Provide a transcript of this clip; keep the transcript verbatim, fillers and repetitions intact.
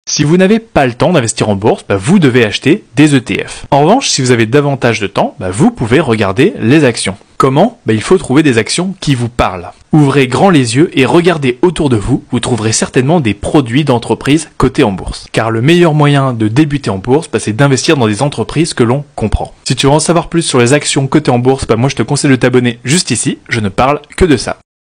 Si vous n'avez pas le temps d'investir en bourse, bah vous devez acheter des E T F. En revanche, si vous avez davantage de temps, bah vous pouvez regarder les actions. Comment? Bah il faut trouver des actions qui vous parlent. Ouvrez grand les yeux et regardez autour de vous, vous trouverez certainement des produits d'entreprises cotées en bourse. Car le meilleur moyen de débuter en bourse, bah c'est d'investir dans des entreprises que l'on comprend. Si tu veux en savoir plus sur les actions cotées en bourse, bah moi je te conseille de t'abonner juste ici, je ne parle que de ça.